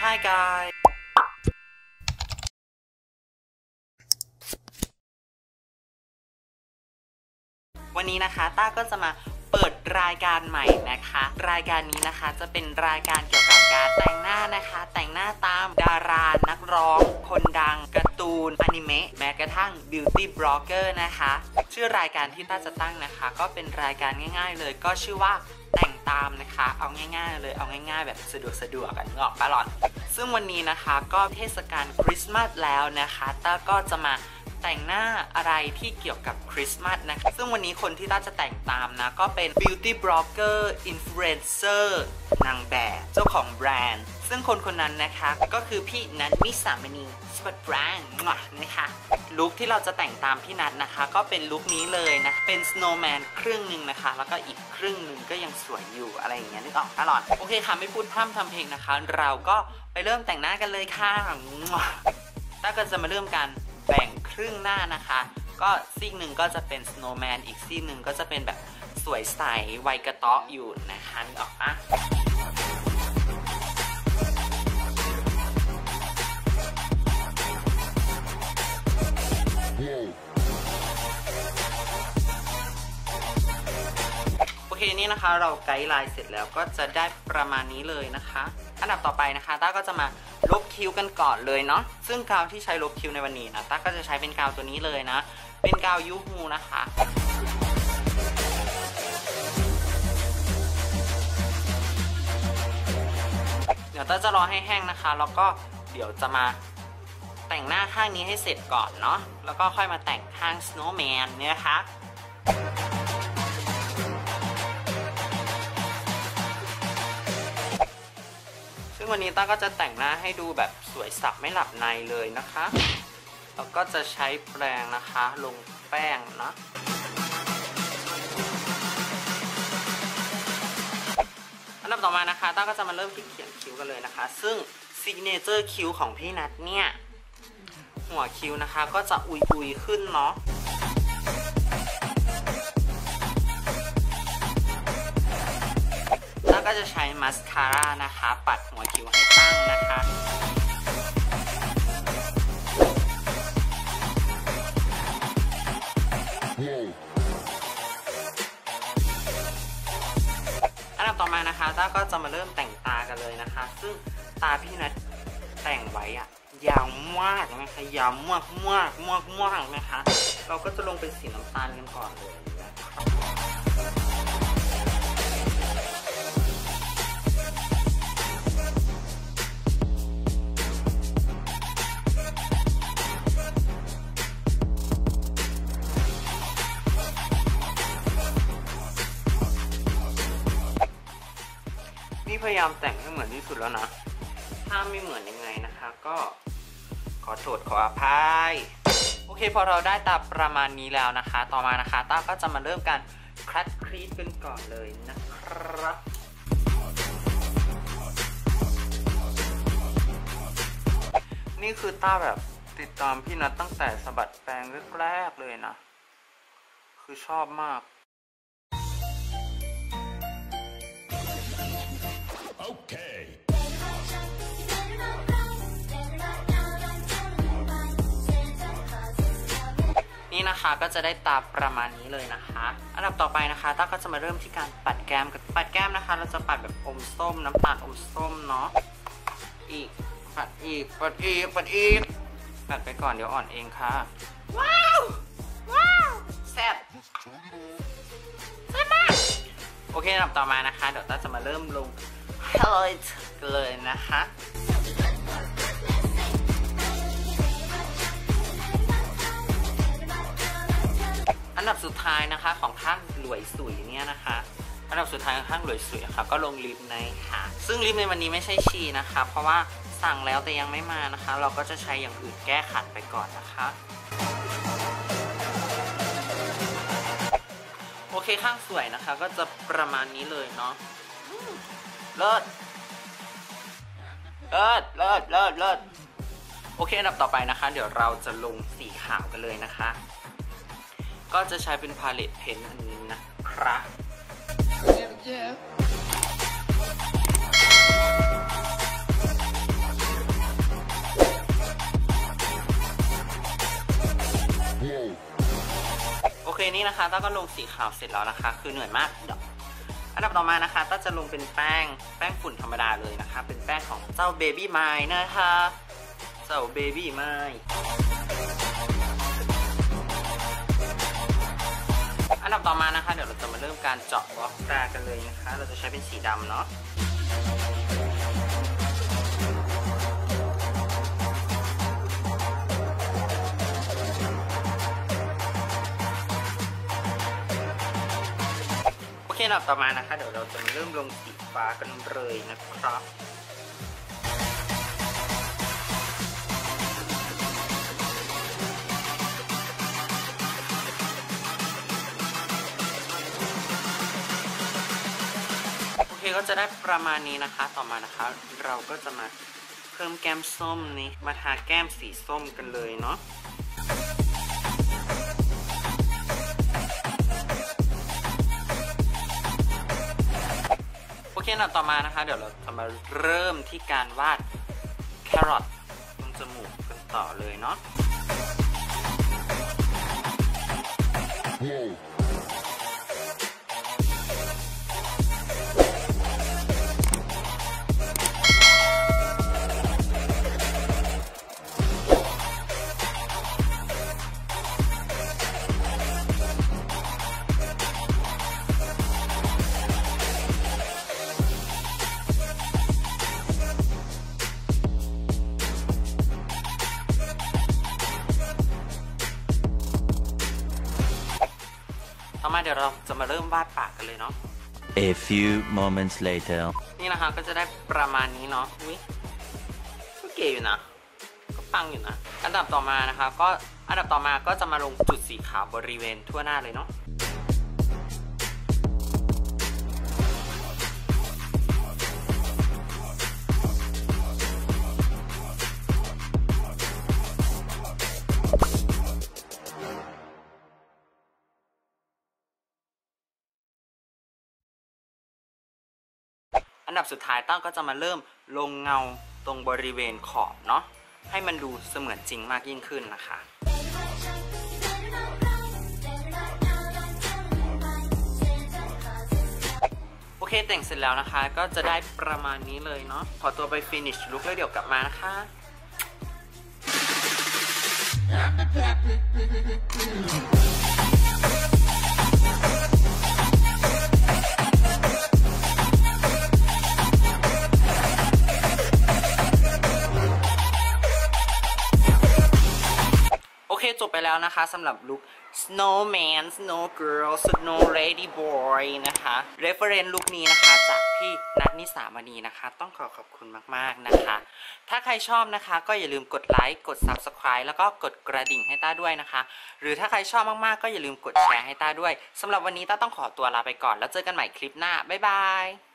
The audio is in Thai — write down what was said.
Hi guys วันนี้นะคะต้าก็จะมาเปิดรายการใหม่นะคะรายการนี้นะคะจะเป็นรายการเกี่ยวกับการแต่งหน้านะคะแต่งหน้าตามดารานักร้องคนดังการ์ตูนอนิเมะแม้กระทั่ง Beauty Blogger นะคะชื่อรายการที่ต้าจะตั้งนะคะก็เป็นรายการง่ายๆเลยก็ชื่อว่าแต่งตามนะคะเอาง่ายๆเลยเอาง่ายๆแบบสะดวกกันงอกปะหลอนซึ่งวันนี้นะคะก็เทศกาลคริสต์มาสแล้วนะคะต้าก็จะมาแต่งหน้าอะไรที่เกี่ยวกับคริสต์มาสนะคะซึ่งวันนี้คนที่ต้าจะแต่งตามนะก็เป็น Beauty Blogger Influencer นางแบบเจ้าของแบรนด์ซึ่งคนนั้นนะคะก็คือพี่นัทมิสามณีสปัตแบรนด์นะคะลุคที่เราจะแต่งตามพี่นัทนะคะก็เป็นลุคนี้เลยนะเป็น Snowman ครึ่งหนึ่งนะคะแล้วก็อีกครึ่งหนึ่งก็ยังสวยอยู่อะไรอย่างเงี้ยนึกออกตลอดโอเคค่ะไม่พูดพร่ำทำเพลงนะคะเราก็ไปเริ่มแต่งหน้ากันเลยค่ะต้าก็จะมาเริ่มกันแบ่งครึ่งหน้านะคะก็ซีกหนึ่งก็จะเป็น snowman อีกซีกหนึ่งก็จะเป็นแบบสวยใสวัยกระเตาะอยู่นะคะนึกออกปะโอเคนี่นะคะเราไกด์ไลน์เสร็จแล้วก็จะได้ประมาณนี้เลยนะคะอันดับต่อไปนะคะต้าก็จะมาลบคิ้วกันก่อนเลยเนาะซึ่งกาวที่ใช้ลบคิ้วในวันนี้นะต้าก็จะใช้เป็นกาวตัวนี้เลยนะเป็นกาวยูฮูนะคะเดี๋ยวต้าจะรอให้แห้งนะคะแล้วก็เดี๋ยวจะมาแต่งหน้าข้างนี้ให้เสร็จก่อนเนาะแล้วก็ค่อยมาแต่งข้าง snowman เนี่ยนะคะซึ่งวันนี้ต้าก็จะแต่งหน้าให้ดูแบบสวยสับไม่หลับในเลยนะคะแล้วก็จะใช้แปรงนะคะลงแป้งนะอันดับต่อมานะคะต้าก็จะมาเริ่มที่เขียนคิ้วกันเลยนะคะซึ่งซิกเนเจอร์คิ้วของพี่นัทเนี่ยหัวคิ้วนะคะก็จะอุยขึ้นเนาะแล้วก็จะใช้มัสคาร่านะคะปัดหัวคิ้วให้ตั้งนะคะอันดับต่อมานะคะต้าก็จะมาเริ่มแต่งตากันเลยนะคะซึ่งตาพี่นัทแต่งไว้อะยาวมากนะคะยาวมากนะคะเราก็จะลงเป็นสีน้ำตาลกันก่อนเลยนะคะนี่พยายามแต่งให้เหมือนที่สุดแล้วนะถ้าไม่เหมือนยังไงนะคะก็ขอโทษขออภัยโอเคพอเราได้ตาประมาณนี้แล้วนะคะต่อมานะคะต้าก็จะมาเริ่มการคัดครีสกันก่อนเลยนะครับนี่คือต้าแบบติดตามพี่นัทตั้งแต่สะบัดแปรงแรกๆเลยนะคือชอบมากนี่นะคะก็จะได้ตาประมาณนี้เลยนะคะอันดับต่อไปนะคะต้าก็จะมาเริ่มที่การปัดแก้มนะคะเราจะปัดแบบอมส้มน้ำตาลอมส้มเนาะปัดไปก่อนเดี๋ยวอ่อนเองค่ะว้าวแซ่บมากโอเคอันดับต่อมานะคะเดี๋ยวต้าจะมาเริ่มลงไฮไลท์กันเลยนะคะอันดับสุดท้ายนะคะของข้างหลวยสุยเนี่ยนะคะอันดับสุดท้ายของข้างหลวยสุยค่ะก็ลงลิปในค่ะซึ่งลิปในวันนี้ไม่ใช่ชีนะคะเพราะว่าสั่งแล้วแต่ยังไม่มานะคะเราก็จะใช้อย่างอื่นแก้ขัดไปก่อนนะคะโอเคข้างสวยนะคะก็จะประมาณนี้เลยเนาะเลิศโอเคอันดับต่อไปนะคะเดี๋ยวเราจะลงสีขาวกันเลยนะคะก็จะใช้เป็นพาเลตเพนอันนี้นะครับ โนี่นะคะต้าก็ลงสีขาวเสร็จแล้วนะคะคือเหนื่อยมากเดี๋ยวอันดับต่อมานะคะต้าจะลงเป็นแป้งฝุ่นธรรมดาเลยนะคะเป็นแป้งของเจ้า Baby Mine นะคะเจ้า Baby Mine อันดับต่อมานะคะเดี๋ยวเราจะมาเริ่มการเจาะบล็อกตากันเลยนะคะเราจะใช้เป็นสีดำเนาะอันดับต่อมานะคะเดี๋ยวเราจะมาเริ่มลงสีฟ้ากันเลยนะครับโอเคก็จะได้ประมาณนี้นะคะต่อมานะคะเราก็จะมาเพิ่มแก้มส้มนี้มาทาแก้มสีส้มกันเลยเนาะโอเคอันดับต่อมานะคะเดี๋ยวเราจะมาเริ่มที่การวาดแครอทตรงจมูกกันต่อเลยเนาะต่อมาเดี๋ยวเราจะมาเริ่มวาดปากกันเลยเนาะ A few moments later นี่นะคะก็จะได้ประมาณนี้เนาะอุ๊ยก็เก๋อยู่นะก็ปังอยู่นะอันดับต่อมานะคะอันดับต่อมาก็จะมาลงจุดสีขาวบริเวณทั่วหน้าเลยเนาะอันดับสุดท้ายต้าก็จะมาเริ่มลงเงาตรงบริเวณขอบเนาะให้มันดูเสมือนจริงมากยิ่งขึ้นนะคะโอเคแต่งเสร็จแล้วนะคะก็จะได้ประมาณนี้เลยเนาะขอตัวไปฟินิชลุคแล้วเดี๋ยวกลับมานะคะจบไปแล้วนะคะสำหรับลุค Snowman Snow Girl Snow Lady Boy นะคะ reference ลุคนี้นะคะจากพี่นัทนิสามณีนะคะต้องขอบคุณมากๆนะคะถ้าใครชอบนะคะก็อย่าลืมกดไลค์กด Subscribe แล้วก็กดกระดิ่งให้ต้าด้วยนะคะหรือถ้าใครชอบมากๆก็อย่าลืมกดแชร์ให้ต้าด้วยสำหรับวันนี้ต้าต้องขอตัวลาไปก่อนแล้วเจอกันใหม่คลิปหน้าบ๊ายบาย